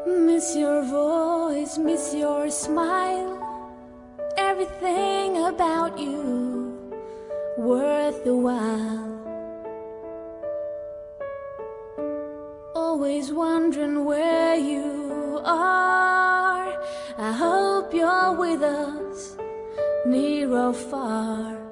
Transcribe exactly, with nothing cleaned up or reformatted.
Miss your voice, miss your smile, everything about you worth the while. Always wondering where you are. I hope you're with us, near or far.